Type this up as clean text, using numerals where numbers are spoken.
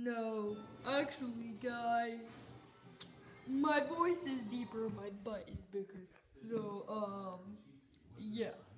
No, actually, guys, my voice is deeper, my butt is bigger. So, yeah.